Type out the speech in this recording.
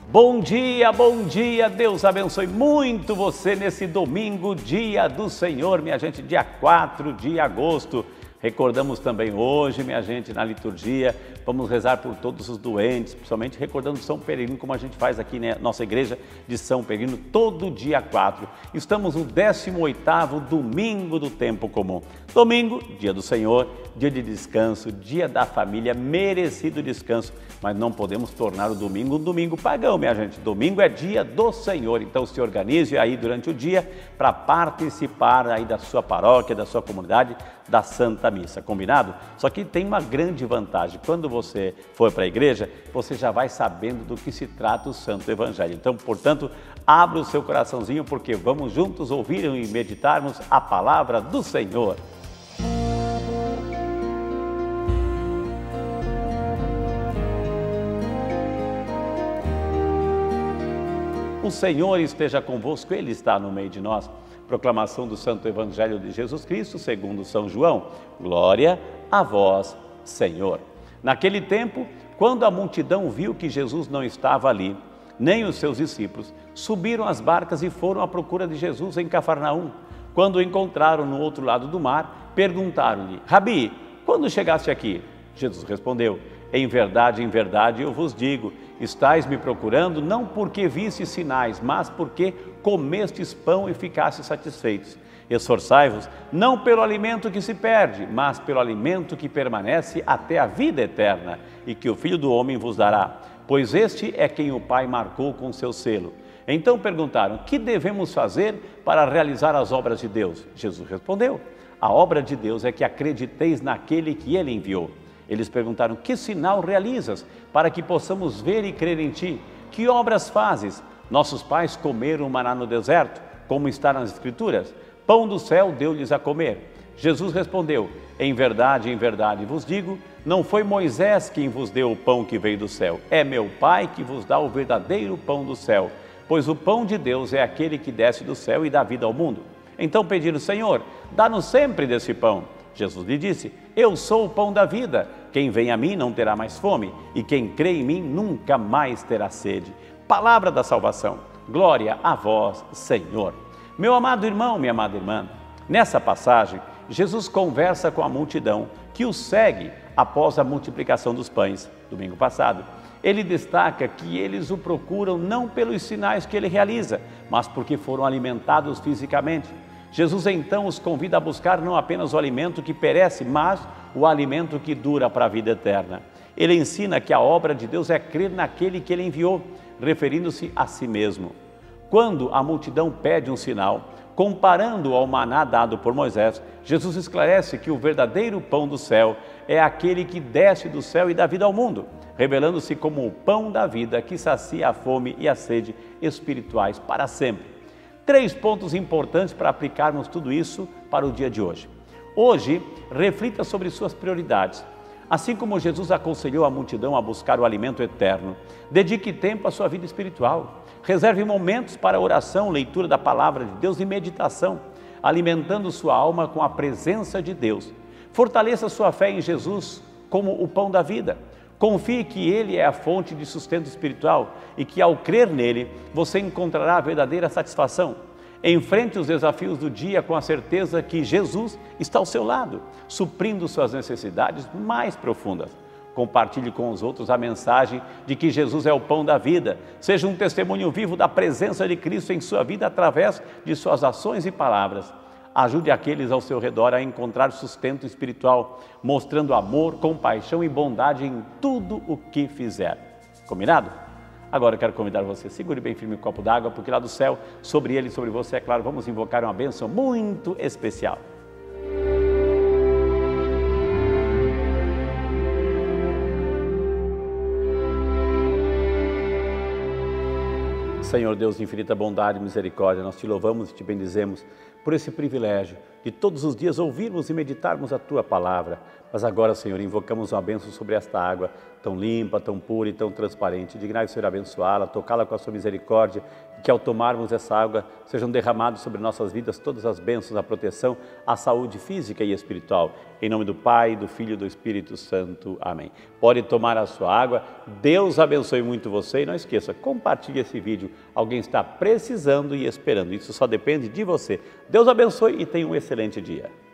Bom dia, Deus abençoe muito você nesse domingo, dia do Senhor, minha gente, dia 4 de agosto. Recordamos também hoje, minha gente, na liturgia, vamos rezar por todos os doentes, principalmente recordando São Peregrino, como a gente faz aqui na nossa igreja de São Peregrino, todo dia 4. Estamos no 18º domingo do tempo comum. Domingo, dia do Senhor, dia de descanso, dia da família, merecido descanso, mas não podemos tornar o domingo um domingo pagão, minha gente. Domingo é dia do Senhor, então se organize aí durante o dia para participar aí da sua paróquia, da sua comunidade, da Santa Missa, combinado? Só que tem uma grande vantagem, quando você for para a igreja, você já vai sabendo do que se trata o Santo Evangelho. Então, portanto, abra o seu coraçãozinho, porque vamos juntos ouvir e meditarmos a palavra do Senhor. O Senhor esteja convosco, Ele está no meio de nós. Proclamação do Santo Evangelho de Jesus Cristo, segundo São João. Glória a vós, Senhor. Naquele tempo, quando a multidão viu que Jesus não estava ali, nem os seus discípulos, subiram as barcas e foram à procura de Jesus em Cafarnaum. Quando o encontraram no outro lado do mar, perguntaram-lhe: Rabi, quando chegaste aqui? Jesus respondeu: em verdade, eu vos digo, estais me procurando não porque vistes sinais, mas porque comestes pão e ficastes satisfeitos. Esforçai-vos não pelo alimento que se perde, mas pelo alimento que permanece até a vida eterna, e que o Filho do Homem vos dará, pois este é quem o Pai marcou com seu selo. Então perguntaram: que devemos fazer para realizar as obras de Deus? Jesus respondeu: a obra de Deus é que acrediteis naquele que Ele enviou. Eles perguntaram: que sinal realizas para que possamos ver e crer em ti? Que obras fazes? Nossos pais comeram maná no deserto, como está nas Escrituras. Pão do céu deu-lhes a comer. Jesus respondeu: em verdade vos digo, não foi Moisés quem vos deu o pão que veio do céu, é meu Pai que vos dá o verdadeiro pão do céu, pois o pão de Deus é aquele que desce do céu e dá vida ao mundo. Então pediram: Senhor, dá-nos sempre desse pão. Jesus lhe disse: eu sou o pão da vida, quem vem a mim não terá mais fome, e quem crê em mim nunca mais terá sede. Palavra da salvação, glória a vós, Senhor. Meu amado irmão, minha amada irmã, nessa passagem, Jesus conversa com a multidão que o segue após a multiplicação dos pães, domingo passado. Ele destaca que eles o procuram não pelos sinais que ele realiza, mas porque foram alimentados fisicamente. Jesus então os convida a buscar não apenas o alimento que perece, mas o alimento que dura para a vida eterna. Ele ensina que a obra de Deus é crer naquele que Ele enviou, referindo-se a si mesmo. Quando a multidão pede um sinal, comparando ao maná dado por Moisés, Jesus esclarece que o verdadeiro pão do céu é aquele que desce do céu e dá vida ao mundo, revelando-se como o pão da vida que sacia a fome e a sede espirituais para sempre. 3 pontos importantes para aplicarmos tudo isso para o dia de hoje. Hoje, reflita sobre suas prioridades. Assim como Jesus aconselhou a multidão a buscar o alimento eterno, dedique tempo à sua vida espiritual. Reserve momentos para oração, leitura da palavra de Deus e meditação, alimentando sua alma com a presença de Deus. Fortaleça sua fé em Jesus como o pão da vida. Confie que Ele é a fonte de sustento espiritual e que, ao crer nele, você encontrará a verdadeira satisfação. Enfrente os desafios do dia com a certeza que Jesus está ao seu lado, suprindo suas necessidades mais profundas. Compartilhe com os outros a mensagem de que Jesus é o pão da vida. Seja um testemunho vivo da presença de Cristo em sua vida através de suas ações e palavras. Ajude aqueles ao seu redor a encontrar sustento espiritual, mostrando amor, compaixão e bondade em tudo o que fizer. Combinado? Agora eu quero convidar você, segure bem firme o copo d'água, porque lá do céu, sobre ele e sobre você, é claro, vamos invocar uma bênção muito especial. Senhor Deus de infinita bondade e misericórdia, nós te louvamos e te bendizemos por esse privilégio de todos os dias ouvirmos e meditarmos a Tua palavra. Mas agora, Senhor, invocamos uma bênção sobre esta água tão limpa, tão pura e tão transparente. Dignai, Senhor, abençoá-la, tocá-la com a Sua misericórdia e que ao tomarmos essa água sejam derramadas sobre nossas vidas todas as bênçãos, a proteção, a saúde física e espiritual. Em nome do Pai, do Filho e do Espírito Santo. Amém. Pode tomar a sua água. Deus abençoe muito você e não esqueça, compartilhe esse vídeo. Alguém está precisando e esperando. Isso só depende de você. Deus abençoe e tenha um excelente dia.